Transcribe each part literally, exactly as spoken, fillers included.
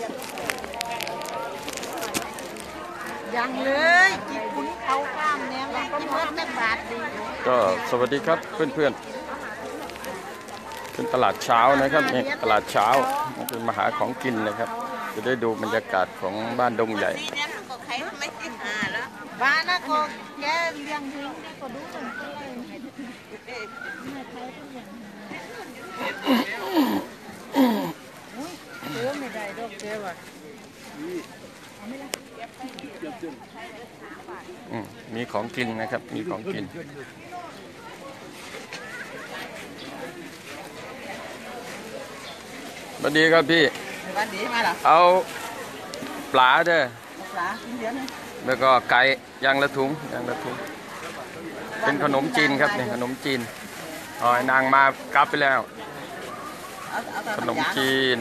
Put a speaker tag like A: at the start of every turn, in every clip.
A: ยังเลยกินคุณเขาข้ามเนี่ยมันก็มอแม่บาทดี
B: ก็สวัสดีครับเพื่อนๆเป็นตลาดเช้านะครับนี่ตลาดเช้าเป็นมหาของกินนะครับจะได้ดูบรรยากาศของบ้านดงใหญ่
A: บ้านนะก็แกเลี้ยงหิ้งนี่ก็ดูเหมือนเออไม่ได้ดอกเดียวอ่ะ
B: มีของกินนะครับมีของกินสวัสดีครับพี่
A: วันดีมาเหรอ
B: เอาปลาเด้อ
A: ปลาเดี๋ยวนี้
B: แล้วก็ไก่ย่างละถุงย่างละถุงเป็นขนมจีนครับนี่ขนมจีนอ๋อนางมากลับไปแล้วขนมจีน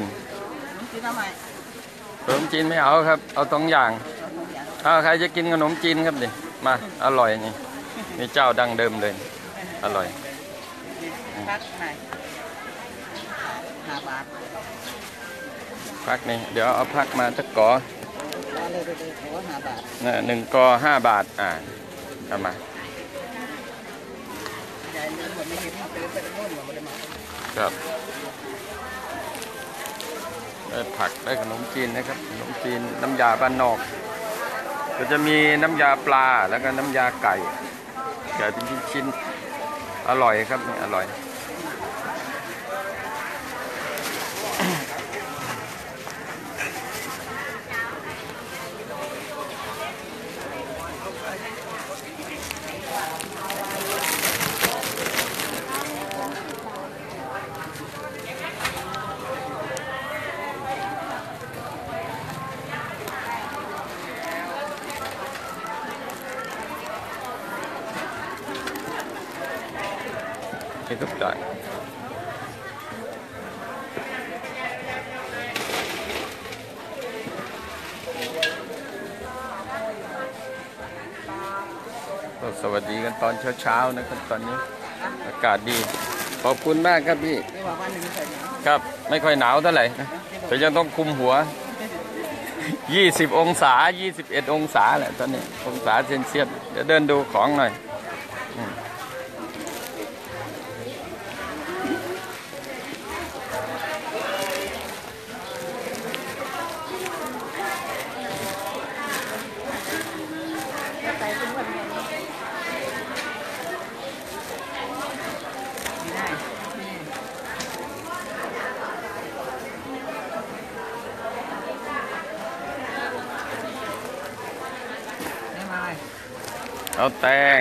B: ขนมจีนไม่เอาครับเอาสองอย่างถ้าใครจะกินขนมจีนครับดิมาอร่อยนี่มีเจ้าดังเดิมเลยอร่อย
A: พักไหนห้าบาท
B: พักนี่เดี๋ยวเอาพักมาจะกอหนึ่งกอห้าบาทอ่าทำมาครับได้ผักได้ขนมจีนนะครับขนมจีนน้ำยาบ้านนอกก็จะมีน้ำยาปลาแล้วก็น้ำยาไก่ไก่เป็นชิ้นๆอร่อยครับนี่อร่อยทุกอย่างก็สวัสดีกันตอนเช้าๆนะครับตอนนี้อากาศดีขอบคุณมากครับพี่ครับไม่ค่อยหนาวเท่าไหร่แต่ยังต้องคุมหัวยี่สิบองศายี่สิบเอ็ดองศาแหละตอนนี้องศาเซนเซียสเดี๋ยวเดินดูของหน่อยเอาแตง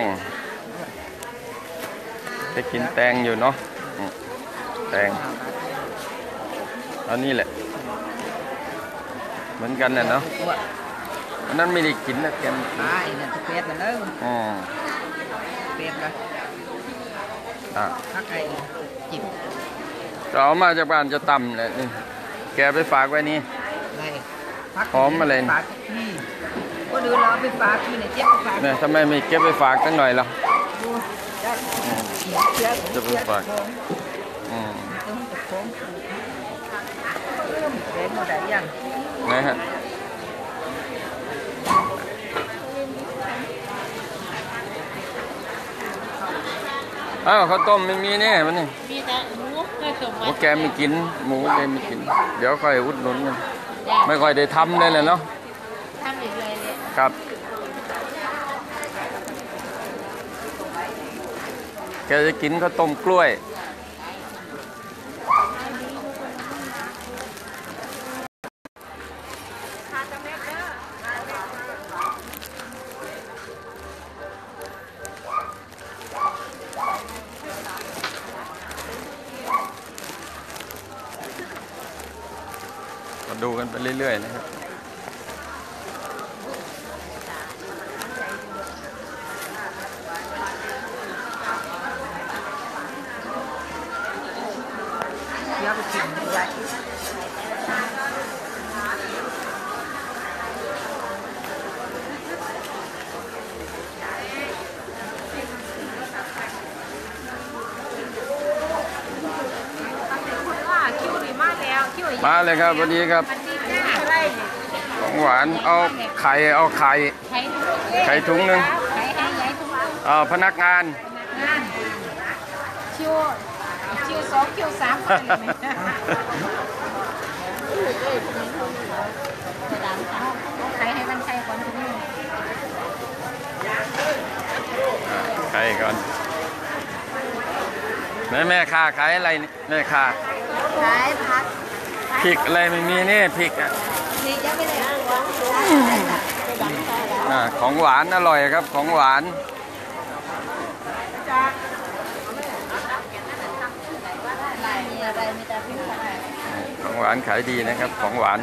B: จะกินแตงอยู่เนาะแตงเอานี่แหละเหมือนกันน่ะเนาะอันนั้นไม่ได้กินนะแกไม่กิน
A: อ่าเนี่ยจะเป็ดกันเนอะ
B: อ๋อ
A: เป็ดกัน
B: อ่ะ
A: ถ้าใครจิบ
B: เราเอามาจากบ้านจะต่ำเลยนี่แกไปฝากไว้นี่หอมอะไร
A: ก็ดูเราไปฝากที่ไหนเจ็บฝาก
B: เนี่ยทำไมไม่เก็บไปฝากตั้งหน่อยล่ะจะไปฝากอืม
A: เด็กมาได้ยัง
B: นะฮะอ้าวข้าวต้มไม่มีเนี่ยมันนี่
A: มีแต่หมูไม่สม
B: หมูแกไม่กินหมูแกไม่กินเดี๋ยวค่อยอุดหนุนกันไม่ค่อยได้ทำเลยเลยเนาะ
A: ทำอีกเลย
B: ครับแกจะกินข้าวต้มกล้วยมาดูกันไปเรื่อยๆนะครับ
A: เดี๋ยวไปกินใหญ่
B: มาเลยครับวันนี้ครับของหวานเอาไข่เอาไข่ ไข่ถุงหนึ่ง
A: ไข่ให้ใหญ่ถุง
B: เอาพนักงาน
A: งานคิวคิวสองคิวสามก็เลยไข่ให้มันไข่ก่อนทีนี้
B: ไข่ก่อนแม่แม่ค้าขายอะไรนี่แม่ค้า
A: ขายผัก
B: พริกอะไรไม่มีนี่พริกอ่ะ
A: นี่ยังไม่ได้
B: อ่าของหวานอร่อยครับของหวานของหวานขายดีนะครับของหวาน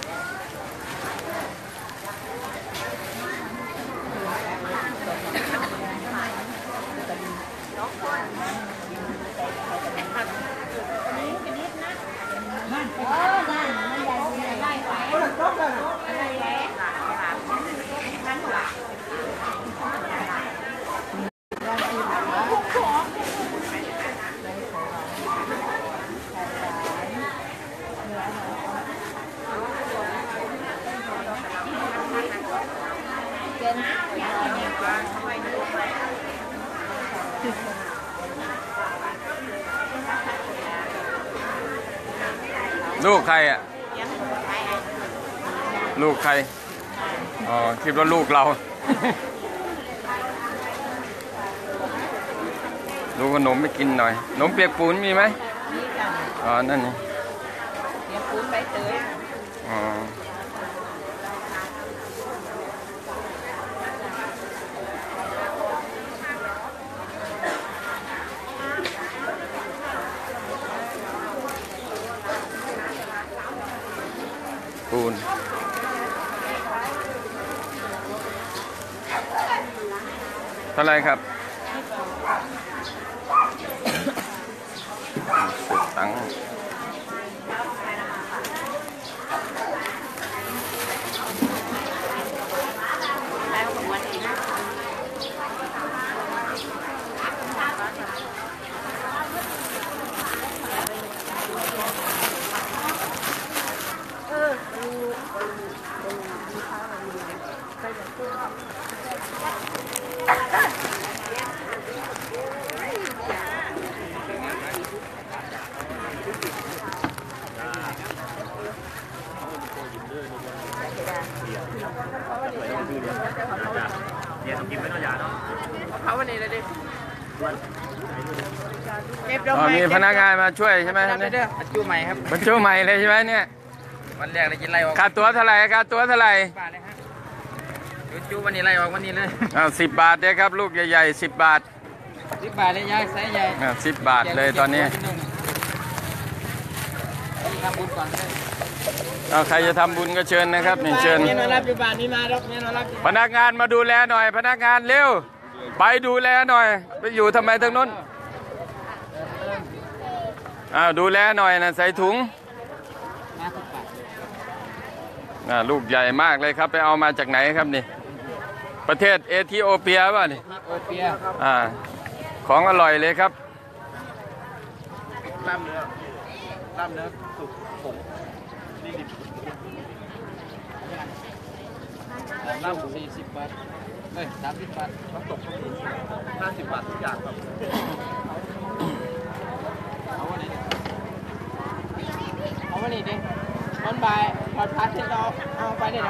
B: ลูกใครอ่ะลูกใครอ๋อคิดว่าลูกเรา ลูกขนมไม่กินหน่อยขนมเปียกปูนมีไหมอ๋อนั่นนี่
A: เดี๋ยวปูนใบเตย
B: อ๋อปูนเท่าไรครับสุดตังค์
A: เขาวันนี้เลยดิ
B: อ๋อมีพนักงานมาช่วยใช่ไหมครับเนี่ย
C: บรรจุใหม่ครับ
B: บรรจุใหม่เลยใช่ไหมเนี่ย
C: วันแรกเลยกินไล่ออก
B: ค่าตั๋วเท่าไหร่ค่าตั๋วเท่าไหร่
C: บาทเลยฮะบรรจุวันนี้ไล่ออกวันนี้เลย
B: อ้าวสิบบาทเนี่ยครับลูกใหญ่ๆสิบบาท
C: สิบบาทเลยยายไซส์ใหญ่
B: อ่าสิบบาทเลยตอนนี้
C: ทำบุญก่อนเลย
B: เอาใครจะทำบุญก็เชิญนะครับนี่เชิญ
C: เมียนอนรับอยู่บ้านนี้มาดอกเมียนอนรับ
B: พนักงานมาดูแลหน่อย พนักงานเร็วไปดูแลหน่อย ไปอยู่ทำไมทางนู้นอ้าวดูแลหน่อยนะใส่ถุง
C: มาสิบบาท
B: อ่าลูกใหญ่มากเลยครับไปเอามาจากไหนครับนี่ประเทศเอธิโอเปียป่ะนี่
C: โอเปีย
B: อ่าของอร่อยเลยครับ
C: ลาบเนื้อลาบเนื้อสุกผงนี่ดิบลาบสี่สิบบาทเอ้ยสามสิบบาทน้ำตกห้าสิบบาททุกอย่างครับเอาวันนี้เอาวันนี้ดิตอนบ่ายพอพักเสร็จเราเอาไปเดี๋ยว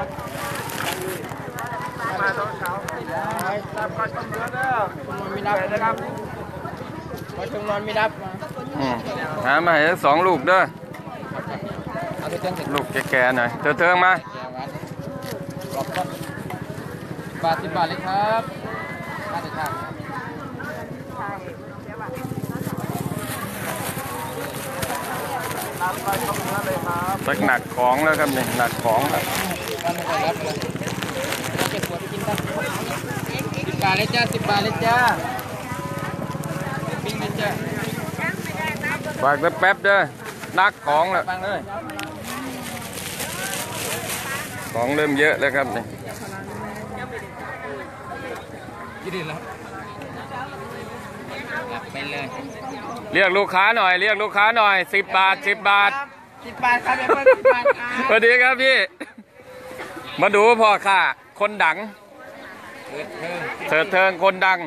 C: มาตอนเช้ารับก่อนต้องเยอะเด้อคุณนอนไม่รับนะครับพอถึงนอนไม่รับ
B: อืมหามาให้ทั้งสองลูกเด้อ
C: เอาไปเติมเสร็จ
B: ลูกแก่ๆหน่อยเธอเทิงมา
C: แกวันรอบต้นบาทสิบบาทเลยครับมาถึงทาง
B: สักหนักของแล้วครับนี่หนักของแล้ว
C: วันไม่ค่อยรับเลยเก็บขวดไปกินกันสิบบาทเลยจ้าสิบบาทเลยจ้าปิ้งเลยจ้า
B: ฝากแป๊บๆเด้อหนักของแล้ว
C: ฟังเลย
B: ของเริ่มเยอะแล้วครับนี่
C: ยืดแล้วไปเลย
B: เรียกลูกค้าหน่อยเรียกลูกค้าหน่อยสิบบาทสิบบาท
C: สิบบาทครับเดี๋ยวเพิ่มสิบบาทครับ
B: สวัสดีครับพี่มาดูพ่อข้าคนดังเถิดเทิงคนดัง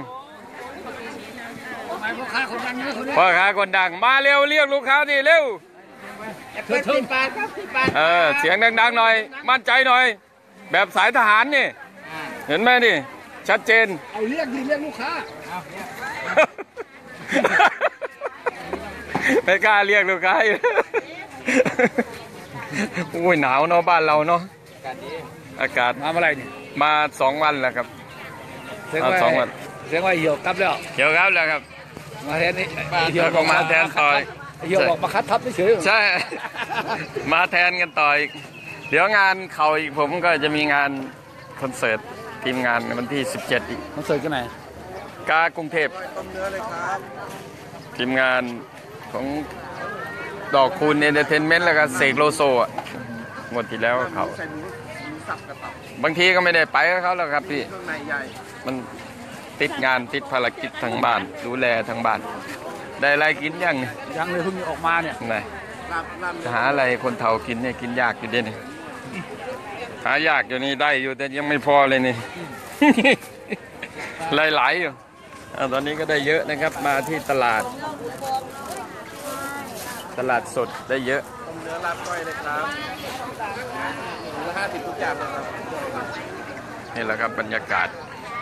B: พ่อค้าคนดังมาเร็วเรียกลูกค้าดิเร็วสิบบาทครับสิบบาทเออเสียงดังๆหน่อยมั่นใจหน่อย แบบสายทหารนี่เห็นไหมนี่ชัดเจนเอาเรียกดิเรียกลูกค้าไม่กล้าเรียกลูกค้าโอ้ยหนาวเนาะบ้านเราเนาะอากาศมาเมื่อไรนี่มาสองวันแล้วครับมาสองวัน
C: เสียงว่าเหี่ยวครับแล้ว
B: เหี่ยวครับแล้วครับ
C: มาแทนนี่
B: เหี่ยวก็มาแทนต่อย
C: เหี่ยวบอกมาคัดทับเฉย
B: ใช่มาแทนกันต่ออีกเดี๋ยวงานเข่าอีกผมก็จะมีงานคอนเสิร์ตทีมงานวันที่สิบเจ็ดอีก
C: คอนเสิร์ตกันไหน
B: กากรุงเทพทีมงานของดอกคูณเอนเตอร์เทนเมนต์แล้วก็เสกโลโซอ่ะหมดที่แล้วเขาบางทีก็ไม่ได้ไปกับเขาแล้วครับพี่มันติดงานติดภารกิจทางบ้านดูแลทางบ้านได้อะไรกินยัง
C: ยังเลยเพิ่งออกมาเนี่ย
B: ไหนหาอะไรคนเฒ่ากินเนี่ยกินยากอยู่เด่นหายากอยู่นี่ได้อยู่แต่ยังไม่พอเลยนี่หลายๆอยู่ตอนนี้ก็ได้เยอะนะครับมาที่ตลาดตลาดสดได้เยอะ
C: เนื้อลาบก้อยเลยครับเนื้อห้าสิบทุกอย่างเลยครับ
B: นี่แหละครับบรรยากาศ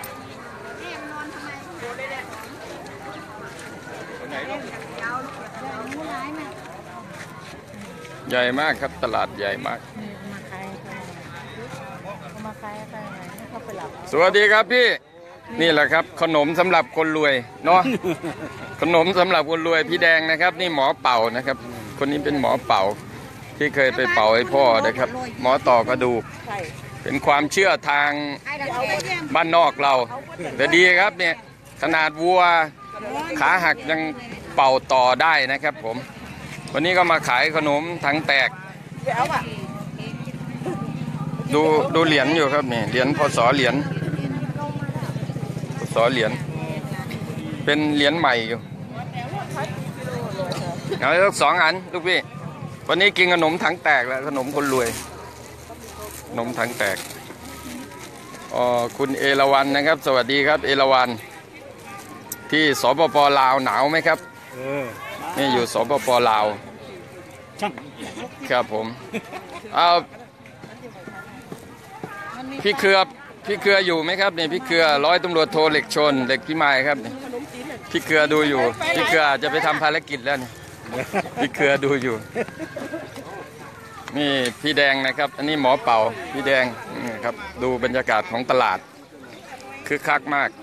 B: ใหญ่มากครับตลาดใหญ่มากสวัสดีครับพี่นี่แหละครับขนมสำหรับคนรวยเนาะขนมสำหรับคนรวยพี่แดงนะครับนี่หมอเป่านะครับคนนี้เป็นหมอเป่าที่เคยไปเป่าให้พ่อนะครับหมอต่อกระดูกเป็นความเชื่อทางบ้านนอกเราแต่ดีครับเนี่ยขนาดวัวขาหักยังเป่าต่อได้นะครับผมวันนี้ก็มาขายขนมถังแตกดูดูเหรียญอยู่ครับนี่เหรียญพศเหรียญพศเหรียญเป็นเหรียญใหม่อยู่เอาสักสองอันลูกพี่วันนี้กินขนมถังแตกแล้วขนมคนรวยขนมถังแตกอ๋อคุณเอราวัณนะครับสวัสดีครับเอราวัณที่สปป.ลาวหนาวไหมครับนี่อยู่สปป.ลาวครับผมเอาพี่เครือพี่เครืออยู่ไหมครับนี่พี่เครือร้อยตำรวจโทเหล็กชนเด็กพี่ไม้ครับนี่พี่เครือดูอยู่พี่เครือจะไปทำภารกิจแล้วนี่พี่เครือดูอยู่นี่พี่แดงนะครับอันนี้หมอเป่าพี่แดงนี่ครับดูบรรยากาศของตลาดคึกคักมาก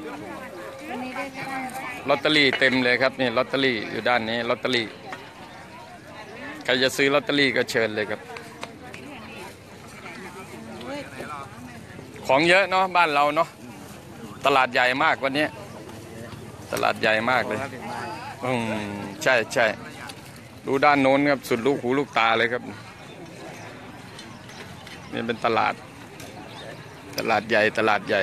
B: ลอตเตอรี่เต็มเลยครับนี่ลอตเตอรี่อยู่ด้านนี้ลอตเตอรี่ใครจะซื้อลอตเตอรี่ก็เชิญเลยครับของเยอะเนาะบ้านเราเนาะตลาดใหญ่มากวันนี้ตลาดใหญ่มากเลยอืมใช่ใช่ดูด้านโน้นครับสุดลูกหูลูกตาเลยครับนี่เป็นตลาดตลาดใหญ่ตลาดใหญ่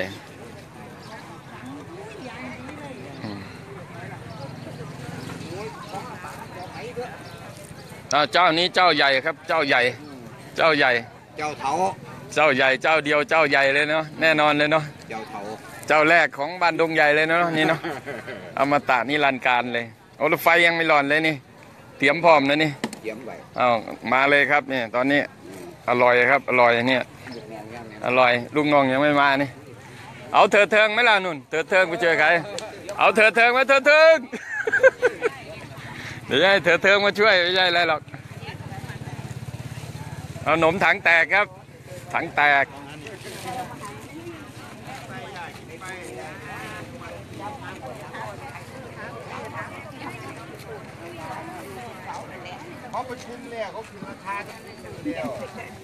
B: เจ้านี้เจ้าใหญ่ครับเจ้าใหญ่เจ้าใหญ่
C: เจ้าเถา
B: เจ้าใหญ่เจ้าเดียวเจ้าใหญ่เลยเนาะแน่นอนเลยเนาะ
C: เจ้าเถา
B: เจ้าแรกของบ้านดงใหญ่เลยเนาะนี่เนาะเอามาตากนี่ลันการเลยโอ้รถไฟยังไม่หล่อนเลยนี่เตรียมพร้อมนะนี่
C: เตรียมไว้
B: เอามาเลยครับนี่ตอนนี้อร่อยครับอร่อยเนี่ยอร่อยลูกน้องยังไม่มานี่เอาเถิดเทิงไหมล่ะนุ่นเถิดเทิงไปเจอใครเอาเถิดเทิงมาเถิดเทิงเดี๋ยวให้เถิดเทิงมาช่วยไม่ใช่อะไรหรอกเอาขนมถังแตกครับถังแตก
C: เขาประชุมเนี่ยเขาคือราคาเดียว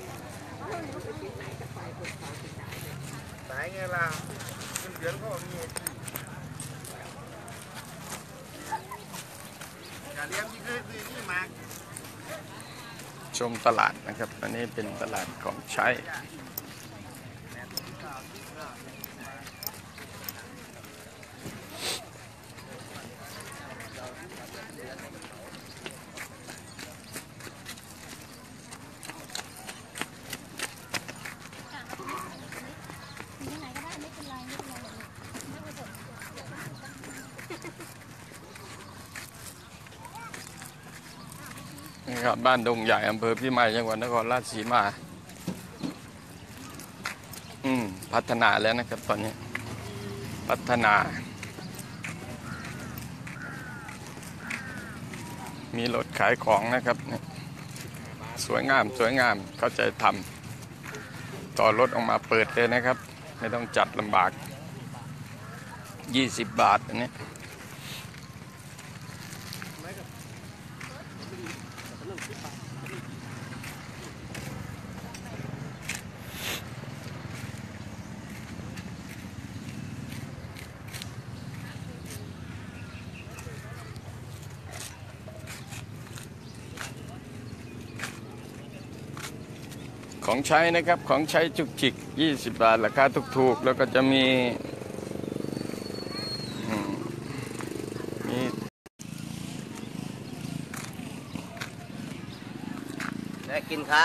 C: สายไงล่ะเดือนเขามีอย่าเลี้ยงที่เคยซื้อที่มา
B: ชมตลาดนะครับอันนี้เป็นตลาดของใช้นะครับ บ้านดงใหญ่อำเภอพิมายจังหวัดนครราชสีมาอืมพัฒนาแล้วนะครับตอนนี้พัฒนามีรถขายของนะครับสวยงามสวยงามเข้าใจทำต่อรถออกมาเปิดเลยนะครับไม่ต้องจัดลำบากยี่สิบบาทอันนี้ของใช้นะครับของใช้จุกจิกยี่สิบบาทราคาถูกๆแล้วก็จะมีมี
C: ได้กินค่ะ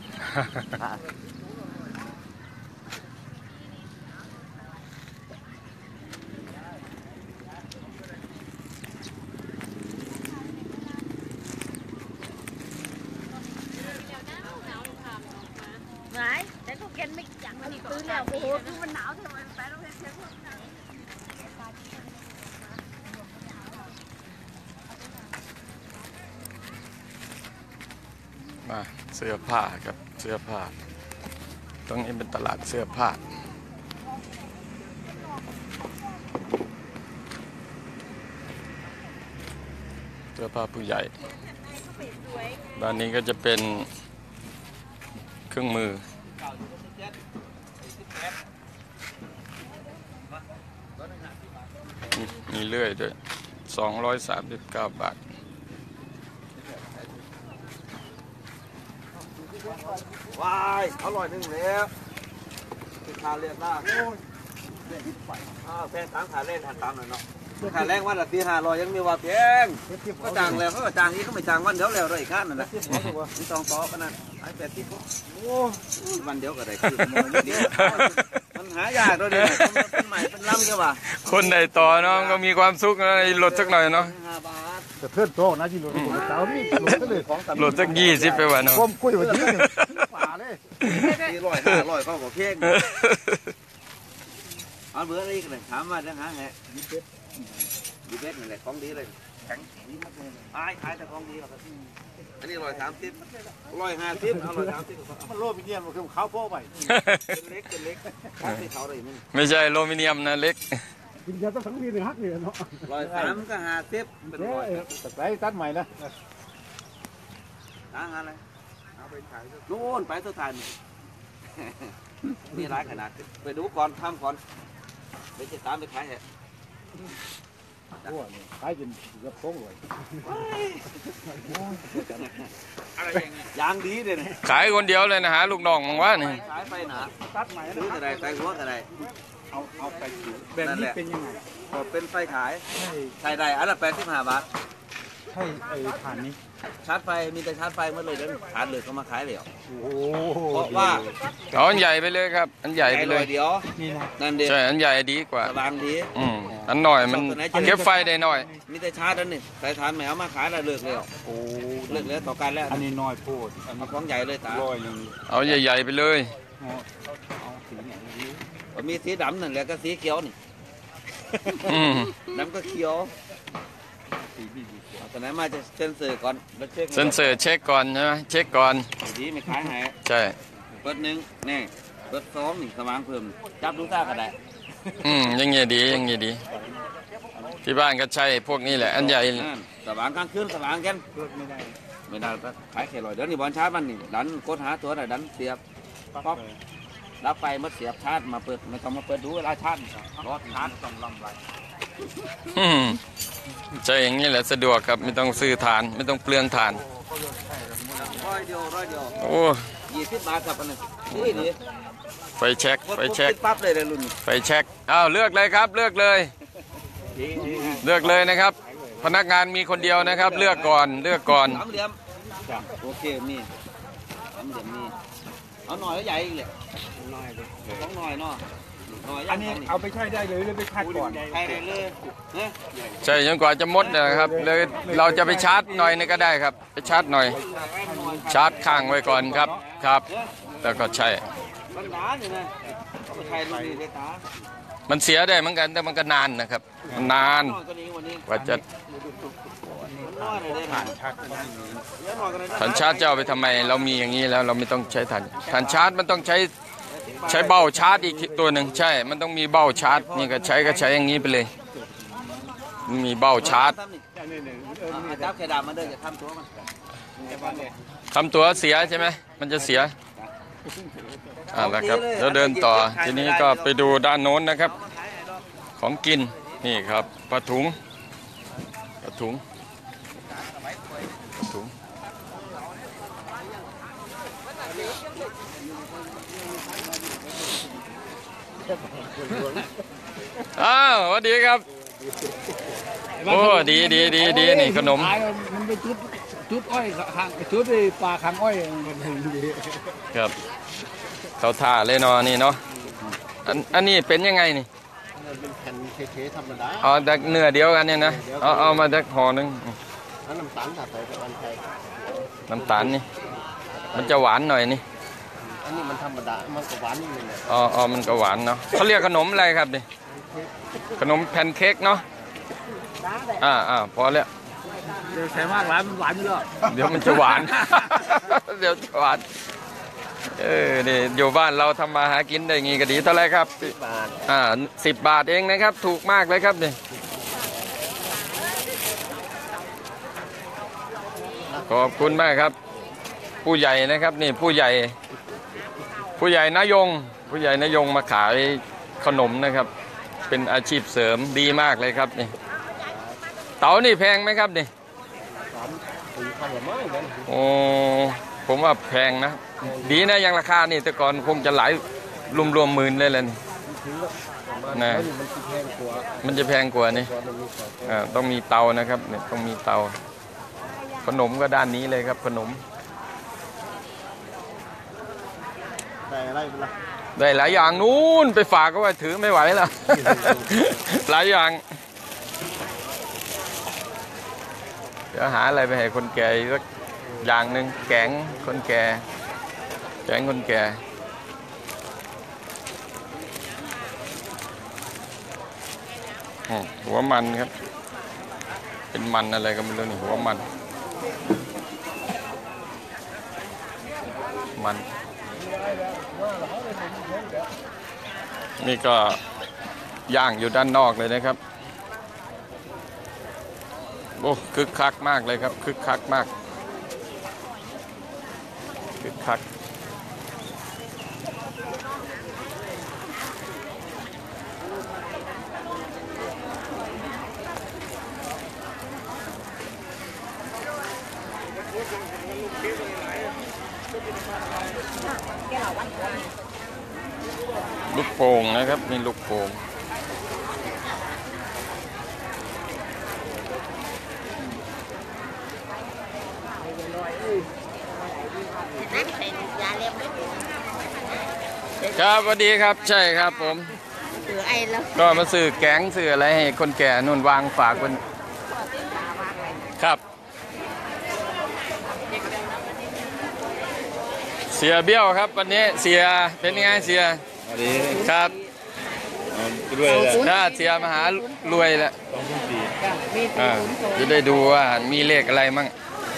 A: ไหนแต่ก็เกณฑ์ไม่จังมันตื้อแล้วโอ้โหคือมันหนาวทำไมไปแล้วเชียง
B: มาเสื้อผ้าครับเสื้อผ้าตรงนี้เป็นตลาดเสื้อผ้าเสื้อผ้าผู้ใหญ่ด้านนี้ก็จะเป็นเครื่องมือมีเลื่อยด้วยสองร้อยสามสิบเก้าบาท
C: ว้ายอร่อยนึงแล้วเป็นขาเรียนล่าอ้าวแพงตามขาเล่นทันตามหน่อยเนาะขาแรงวันละสี่ห้าร้อยยังมีว่าแพงก็จางแล้วเขาก็จางนี้ก็ไม่จางวันเดียวแล้วเลยอีกขั้นนั่นแหละนี่ต้องต่อกันนั่นไอ้แปดที่โอ้วันเดียวก็ได้คือเดียวมันหายากเลยเนี่ยเป็นใหม่เป็นล้ำแค่ว่า
B: คนใดต่อเนาะก็มีความสุขนะลดสักหน่อยเนาะ
D: จะเทิดโตนะจีโร่ตัวเจ้านี่หลุดเลยของ
B: ลดสักยี่สิบไปวันเนาะ
D: ก้มกุ้ยวันนี้ป่าเลย
C: สี่ร้อยห้าร้อยเข้ากับเพ่งเอาเบอร์อะไรกันเลยถามมาจะหาแหะยี่สิบยี่สิบนี่แหละของดีเลยแข็งนี่มันเลยขายขายแต่ของดีหรอกอันนี้ร้อยสามสิบร้อยห้าสิบเอาร้อยสามสิบ
D: มันโลมิเนียมมันคือเขาโป้ไป
C: เป็นเล็กเป็นเล็กที่เขาเลยมึง
B: ไม่ใช่โลมิเนียมนะเล็ก
D: กินยาต้องสังวีหนึ่งฮักเนี่ยเนาะ
C: ร้อยสามก็ห้าสิบเป็นร้อย
D: แต่ไรตัดใหม่นะ
C: หาอะไรเอาไปขายนู่นไปสุดท้ายนี่มีร้ายขนาดไปดูก่อนทำก่อนไปติดตามไปขายเหรอ
D: ขายจนจะโค้งเลย
C: อะไรอย่างเงี้ยยางดีเลยนะ
B: ขายคนเดียวเลยนะฮะลูกน้องมึงว่านี่
C: ขายไปหนาตัดใหม่ซื้ออะไรใส่หัวอะไร
D: เอาเอาไปแบบนี้เป็นยังไง
C: ก็เป็นไฟขายใส่ได้อันละแปดสิบห้าบาท
D: ให้ไอ้ฐานนี้
C: ชาร์จไฟมีแต่ชาร์จไฟเมื่อเลยเดินฐานเลยเขามาขายเลย
D: โอ้
C: เพราะว่า
B: เอาอันใหญ่ไปเลยครับอันใหญ่ไปเลย
C: เดี๋ยวนั่นเดียว
B: ใช่อันใหญ่ดีกว่า
C: บางดี
B: อืมอันหน่อยมันเก็บไฟได้หน่อย
C: มีแต่ชาร์จนั่นนี่ใส่ฐานแมวมาขายแล้วเลิกเลยโอ้เลิกแล้วต่อการแล้ว
D: อันนี้น้อยโพด
C: เอาของใหญ่เลยตา
B: เอาใหญ่ๆไปเลย
C: มีสีดำนั่นแหละก็สีเขียวนี่ดำก็เขียวตอนนั้นมาจะเซ็นเซอร์ก่อน
B: เซ็นเซอร์เช็คก่อนใช่ไหมเช็คก่อน
C: ดีไม่ขายให้
B: ใช่
C: เปิดหนึ่งนี่เปิดสองนี่สว่างเพิ่มจับดูซ่าก็ได้
B: อืมยังไงดียังไงดีที่บ้านก็ใช่พวกนี้แหละอันใหญ่
C: สว่างกลางคืนสว่างกันไม่ได้ไม่ได้ก็ขายแค่ลอยเดี๋ยวนี้บอลชาร์จมันนี่ดันกดหาตัวไหนดันเสียบป๊อกรับไฟมาเสียบชาร์จมาเปิดไม่ต้องมาเปิดดูเวลาชาร์จรอชาร์จต้องลำไร
B: ใช่อย่างนี้แหละสะดวกครับไม่ต้องซื้อถ่านไม่ต้องเปลืองถ่าน
C: ร้อยเดียวร้อยเดียว
B: โอ้
C: ยี่สิบบาทครับอันนี้นี่ดิ
B: ไฟแช็กไฟแช็ก
C: ปั๊บเลยเลยรุ่น
B: ไฟแช็กอ้าวเลือกเลยครับเลือกเลยเลือกเลยนะครับพนักงานมีคนเดียวนะครับเลือกก่อนเลือกก่อน
C: สามเหลี่ยมโอเคมีสามเหลี่ยมมีเอาหน่อยแล้วใหญ่อีกเลยหน่อยต้องหน่อยเนาะหน่อย
D: อันนี้เอาไปใช้ได้เลยหรือไปคัดก่อน
C: ใช่เลยเนี่ย
B: ใช่จนกว่าจะหมดนะครับเลยเราจะไปชาร์จหน่อยนี่ก็ได้ครับไปชาร์จหน่อยชาร์จข้างไว้ก่อนครับครับแล้วก็ใช่
C: มันหนาอยู่นะเอาไปใช้ดูดีเลยตา
B: มันเสียได้เหมือนกันแต่มันก็นานนะครับมันนานกว่าจะฐานชาร์จจะเอาไปทำไมเรามีอย่างนี้แล้วเราไม่ต้องใช้ฐานฐานชาร์จมันต้องใช้ใช้เบ้าชาร์จอีกตัวหนึ่งใช่มันต้องมีเบ้าชาร์จนี่ก็ใช้ก็ใช้อย่างนี้ไปเลยมีเบ้าชาร์จ
C: จับแค่ดาบมาเดินจะทำตัวมัน
B: ทำตัวเสียใช่ไหมมันจะเสียอ่าแล้วครับแล้วเดินต่อทีนี้ก็ไปดูด้านโน้นนะครับของกินนี่ครับปลาถุงปลาถุงปลาถุงอ้าวสวัสดีครับโอ้ดีดีดีดีนี่ขนม
D: มันไปจุดจุดอ้อยข้างจุดไปปลาข้างอ้อยมันดี
B: ครับเขาท่าเลยเนาะนี่เนาะอันอันนี้เป็นยังไงนี่
D: เป็นแผ่นเทๆธรรมดา
B: เอาจากเนื้อเดียวกันเนี่ยนะเอาเอามาจากห่อหนึง
D: แล้วน้ำตาลถัดไปเป็นวันไทย
B: น้ำตาลนี่มันจะหวานหน่อยนี่
D: อันนี้มันธรรมดามันก็หวานนิดนึง
B: อ๋ออ๋อมันก็หวานเนาะเขาเรียกขนมอะไรครับนี่ขนมแพนเค้กเนาะอ่าอ่าพอแล้ว
D: เดี๋ยวใส่มากหวานมันหวานอยู่แล้ว
B: เดี๋ยวมันจะหวาน เดี๋ยวจะหวานเออนี่อยู่บ้านเราทำมาหากินได้งี้ก็ดีเท่าไรครับบาทอ่าสิบบาทเองนะครับถูกมากเลยครับนี่ขอบคุณมากครับผู้ใหญ่นะครับนี่ผู้ใหญ่ผู้ใหญ่นายงผู้ใหญ่นายงมาขายขนมนะครับเป็นอาชีพเสริมดีมากเลยครับนี่เต๋านี่แพงไหมครับนี่โอ้ผมว่าแพงนะดีนะยังราคานี่แต่ก่อนคงจะหลายรวมๆหมื่นเลยแหละนี่นะมันจะแพงกว่านี่อ่าต้องมีเตานะครับเนี่ยต้องมีเตาขนมก็ด้านนี้เลยครับขนม
D: ได้อะไรเป็นละ
B: ได้หลายอย่างนู้นไปฝากก็ว่าถือไม่ไหวแล้ว หลายอย่างเดี๋ยวหาอะไรไปให้คนแก่อีกสักอย่างหนึ่งแกงคนแก่แกงคนแก่หัวมันครับเป็นมันอะไรก็ไม่รู้นี่หัวมันมันนี่ก็ย่างอยู่ด้านนอกเลยนะครับโอ้คึกคักมากเลยครับคึกคักมากคึกคักลูกโป่งนะครับมีลูกโป่งครับสวัสดีครับใช่ครับผมก็มาซื้อแกงซื้ออะไรให้คนแก่นุ่นวางฝากคนครับเสียเบี้ยวครับวันนี้เสียเป็นไงเสียสวัสดีครับรวยแล้วถ้าเสียมหารวยแล้วอ่าจะได้ดูว่ามีเลขอะไรมั่ง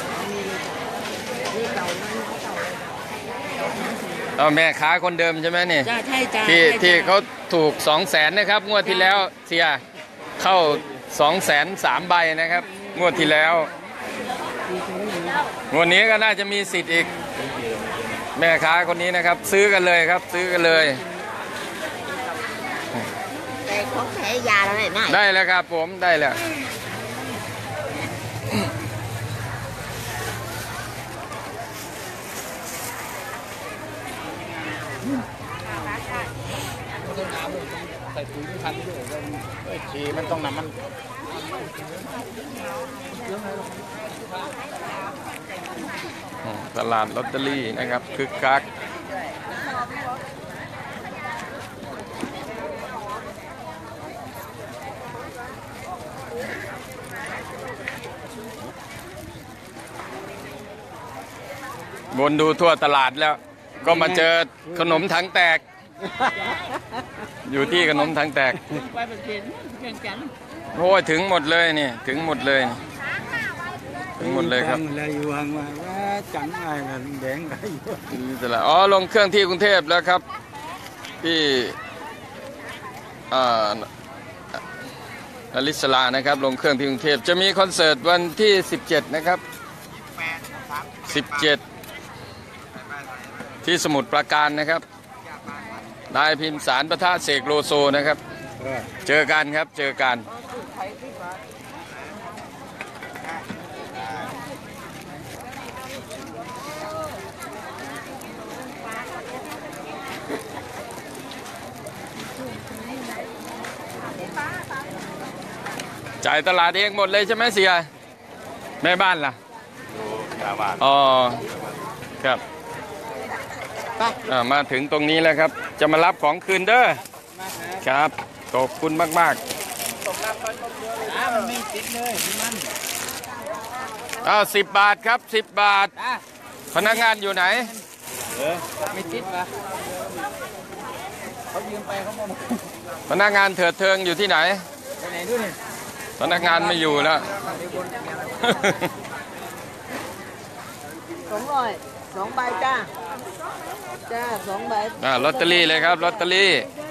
B: เอาแม่ค้าคนเดิมใช่ไหมนี่ที่ที่เขาถูกสองแสนนะครับงวดที่แล้วเสียเข้าสองแสนสามใบนะครับงวดที่แล้วงวดนี้ก็น่าจะมีสิทธิ์อีกแม่ค้าคนนี้นะครับซื้อกันเลยครับซื้อกันเลยได้ของแถยาแล้วไหนได้แล้วครับผมได้แล้ว
D: ใส่ปุ๋ยพันด้วยฉีมันต้องน้ำมัน
B: ตลาดลอตเตอรี่นะครับคึกคักวนดูทั่วตลาดแล้ว ก็มาเจอขนมถังแตก อยู่ที่ขนมถังแตก
A: ไปเป็นเกณฑ์เก่งกัน
B: โอ้ยถึงหมดเลยนี่ถึงหมดเลยนี่ถึงหมดเลยครับ
D: อะไรอยู่วางมาว่าจังอะไรนะแดงอะไรอยู่
B: นี่แต่ละอ๋อลงเครื่องที่กรุงเทพแล้วครับที่อ่าอลิสลานะครับลงเครื่องที่กรุงเทพจะมีคอนเสิร์ตวันที่สิบเจ็ดนะครับสิบเจ็ดที่สมุทรปราการนะครับนายพิมสารปะทะเสกโลโซนะครับเจอกันครับเจอกันจ่ายตลาดเองหมดเลยใช่ไหมเสียแม่บ้านล่ะอ๋อครับมาถึงตรงนี้แล้วครับจะมารับของคืนเด้อครับขอบคุณมากมาก
D: มันไม่ติดเลยมัน
B: อ้าวสิบบาทครับสิบบาทพนักงานอยู่ไหน
D: เออไม่ติดปะเขายืมไปเขาบอก
B: พนักงานเถิดเทิงอยู่ที่ไหน
D: ไปไหนด้วยเนี่ย
B: พนักงานไม่อยู่แล้ว
A: สองร้อยสองใบจ้าจ้าสองใบ
B: อ่าลอตเตอรี่เลยครับลอตเตอรี่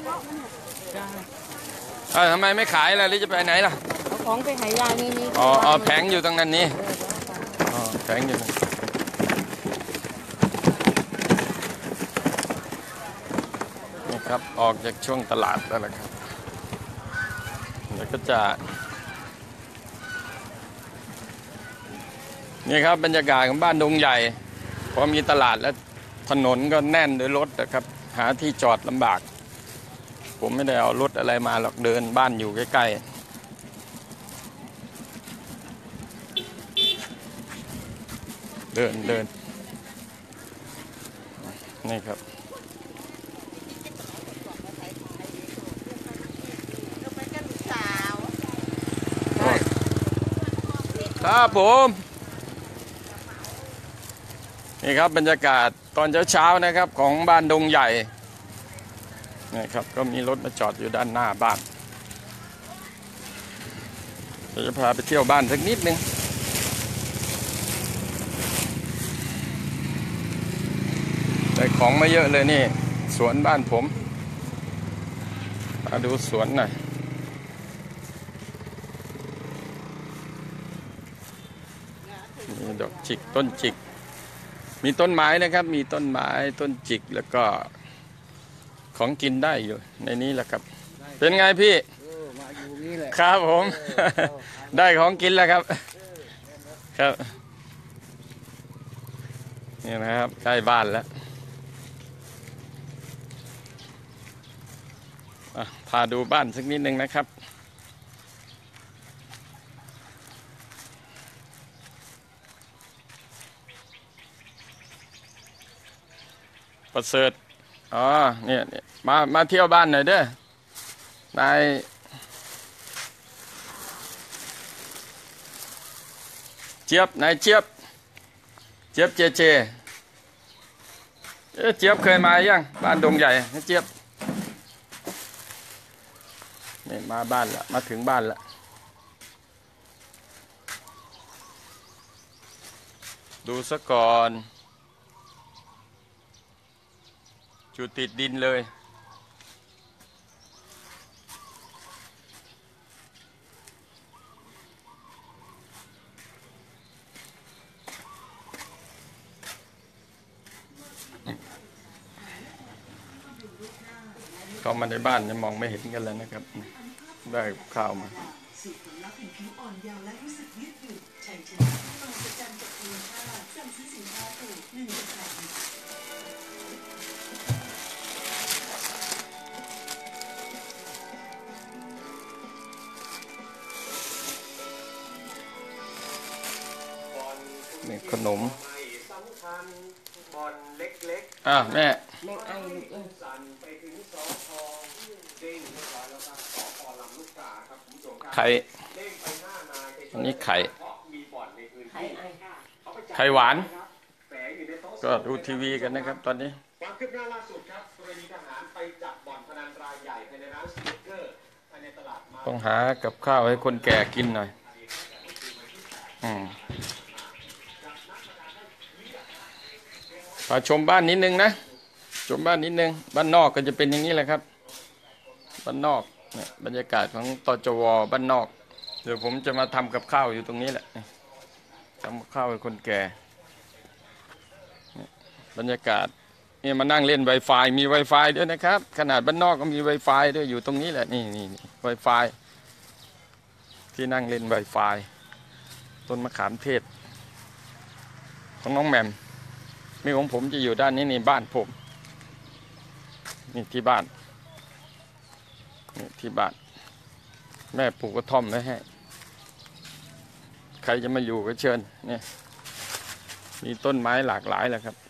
B: อ่าทำไมไม่ขายล่ะหรือจะไปไหนล่ะ
A: เอาของไปให้ยายนี่นี่
B: อ๋ออ๋อแผงอยู่ตรงนั้นนี่อ๋อแผงอยู่นี่ครับออกจากช่วงตลาดแล้วล่ะครับแล้วก็จะนี่ครับบรรยากาศของบ้านดงใหญ่พอมีตลาดแล้วถนนก็แน่นด้วยรถนะครับหาที่จอดลำบากผมไม่ได้เอารถอะไรมาหรอกเดินบ้านอยู่ใกล้ๆเดินเดินนี่ครับครับผมนี่ครับบรรยากาศตอนเช้าๆนะครับของบ้านดงใหญ่นี่ครับก็มีรถมาจอดอยู่ด้านหน้าบ้านเดี๋ยวจะพาไปเที่ยวบ้านสักนิดนึงได้ของมาเยอะเลยนี่สวนบ้านผมมาดูสวนหน่อยมีดอกจิกต้นจิกมีต้นไม้นะครับมีต้นไม้ต้นจิกแล้วก็ของกินได้อยู่ในนี้แหละครับเป็นไงพี่
D: มาอยู่นี่แหละ
B: ครับผม ได้ของกินแล้วครับครับนี่นะครับใกล้บ้านแล้วพาดูบ้านสักนิดนึงนะครับประเสริฐอ๋อเนี่ยมามาเที่ยวบ้านหน่อยเด้อนายเจี๊ยบนายเจี๊ยบเจี๊ยบเจเจเอ๊ะเจี๊ยบเคยมายังบ้านดงใหญ่เจี๊ยบนี่มาบ้านละมาถึงบ้านละดูซะก่อนจุดติดดินเลยเข้ามาในบ้านจะมองไม่เห็นกันแล้วนะครับได้ข้าวมานี่ขนมอ่ะแม่ไข่อันนี้ไข่ไข่หวานก็ดูทีวีกันนะครับตอนนี้
E: ความคืบหน้าล่าสุดครับกรณีทหารไปจับบ่อนพนันรายใหญ่ภายในร้านสนุกเกอร์ภายในตลาดมา
B: ต้องหากับข้าวให้คนแก่กินหน่อยอืมมาชมบ้านนิดนึงนะชมบ้านนิดนึงบ้านนอกก็จะเป็นอย่างนี้แหละครับบ้านนอกเนี่ยบรรยากาศของตจวบ้านนอกเดี๋ยวผมจะมาทำกับข้าวอยู่ตรงนี้แหละทำกับข้าวให้คนแก่บรรยากาศนี่มานั่งเล่น Wi-Fi มี Wi-Fi ด้วยนะครับขนาดบ้านนอกก็มี Wi-Fi ด้วยอยู่ตรงนี้แหละนี่นี่นี่ Wi-Fi ที่นั่งเล่น Wi-Fi ต้นมะขามเทศของน้องแหม่มมีของผมจะอยู่ด้านนี้นี่บ้านผมนี่ที่บ้านนี่ที่บ้านแม่ปลูกกระท่อมไว้ให้ใครจะมาอยู่ก็เชิญเนี่ยมีต้นไม้หลากหลายแหละครับ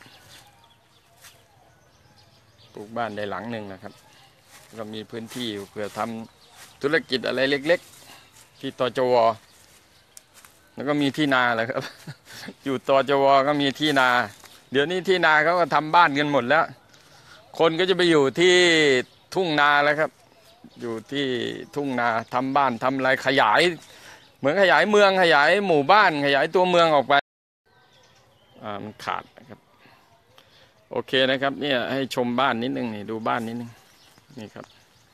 B: ปลูกบ้านในหลังหนึ่งนะครับก็มีพื้นที่เพื่อทำธุรกิจอะไรเล็กๆที่ตจวแล้วก็มีที่นาแหละครับ อยู่ตจวก็มีที่นาเดี๋ยวนี้ที่นาเขาก็ทำบ้านกันหมดแล้วคนก็จะไปอยู่ที่ทุ่งนาแล้วครับอยู่ที่ทุ่งนาทำบ้านทำอะไรขยายเหมือนขยายเมืองขยายหมู่บ้านขยายตัวเมืองออกไปอ่ามันขาดนะครับโอเคนะครับเนี่ยให้ชมบ้านนิดนึงนี่ดูบ้านนิดนึงนี่ครับ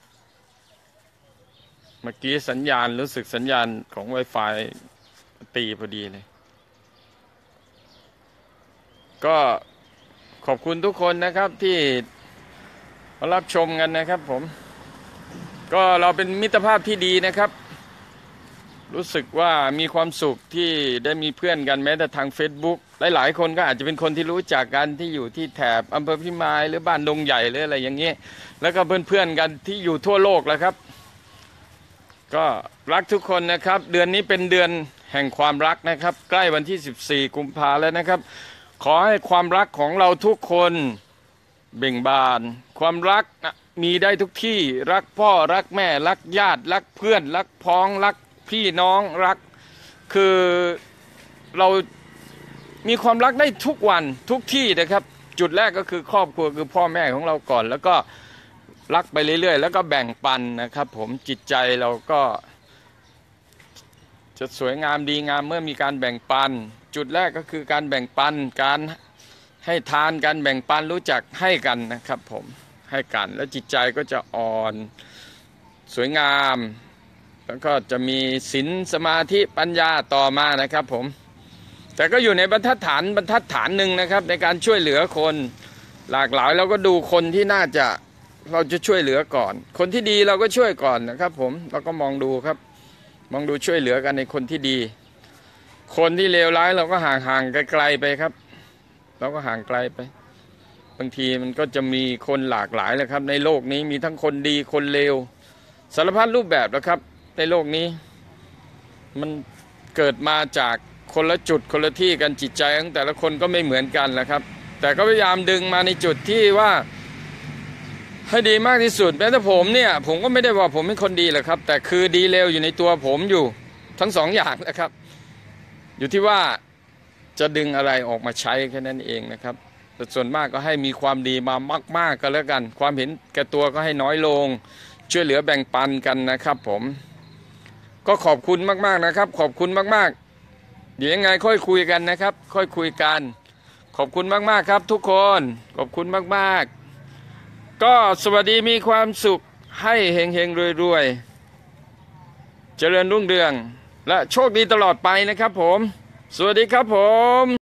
B: เมื่อกี้สัญญาณรู้สึกสัญญาณของ Wi-Fi ตีพอดีเลยก็ขอบคุณทุกคนนะครับที่มารับชมกันนะครับผมก็เราเป็นมิตรภาพที่ดีนะครับรู้สึกว่ามีความสุขที่ได้มีเพื่อนกันแม้แต่ทาง Facebook หลายๆคนก็อาจจะเป็นคนที่รู้จักกันที่อยู่ที่แถบอำเภอพิมายหรือบ้านดงใหญ่หรืออะไรอย่างเงี้ยแล้วก็เพื่อนๆกันที่อยู่ทั่วโลกแล้วครับก็รักทุกคนนะครับเดือนนี้เป็นเดือนแห่งความรักนะครับใกล้วันที่สิบสี่กุมภาพันธ์แล้วนะครับขอให้ความรักของเราทุกคนเบ่งบานความรักนะมีได้ทุกที่รักพ่อรักแม่รักญาติรักเพื่อนรักพ้องรักพี่น้องรักคือเรามีความรักได้ทุกวันทุกที่นะครับจุดแรกก็คือครอบครัวคือพ่อแม่ของเราก่อนแล้วก็รักไปเรื่อยๆแล้วก็แบ่งปันนะครับผมจิตใจเราก็จะสวยงามดีงามเมื่อมีการแบ่งปันจุดแรกก็คือการแบ่งปันการให้ทานการแบ่งปันรู้จักให้กันนะครับผมให้กันแล้วจิตใจก็จะอ่อนสวยงามแล้วก็จะมีศีลสมาธิปัญญาต่อมานะครับผมแต่ก็อยู่ในบรรทัดฐานบรรทัดฐานหนึ่งนะครับในการช่วยเหลือคนหลากหลายเราก็ดูคนที่น่าจะเราจะช่วยเหลือก่อนคนที่ดีเราก็ช่วยก่อนนะครับผมเราก็มองดูครับมองดูช่วยเหลือกันในคนที่ดีคนที่เลวร้ายเราก็ห่างห่างไกลๆไปครับเราก็ห่างไกลไปบางทีมันก็จะมีคนหลากหลายเลยครับในโลกนี้มีทั้งคนดีคนเลวสารพัดรูปแบบนะครับในโลกนี้มันเกิดมาจากคนละจุดคนละที่กันจิตใจของแต่ละคนก็ไม่เหมือนกันแหละครับแต่ก็พยายามดึงมาในจุดที่ว่าให้ดีมากที่สุดแม้แต่ผมเนี่ยผมก็ไม่ได้ว่าผมเป็นคนดีแหละครับแต่คือดีเลวอยู่ในตัวผมอยู่ทั้งสองอย่างนะครับอยู่ที่ว่าจะดึงอะไรออกมาใช้แค่นั้นเองนะครับแต่ส่วนมากก็ให้มีความดีมามากๆก็แล้วกันความเห็นแก่ตัวก็ให้น้อยลงช่วยเหลือแบ่งปันกันนะครับผมก็ขอบคุณมากๆนะครับขอบคุณมากๆเดี๋ยวยังไงค่อยคุยกันนะครับค่อยคุยกันขอบคุณมากๆครับทุกคนขอบคุณมากๆก็สวัสดีมีความสุขให้เฮงๆรวยๆเจริญรุ่งเรืองและโชคดีตลอดไปนะครับผมสวัสดีครับผม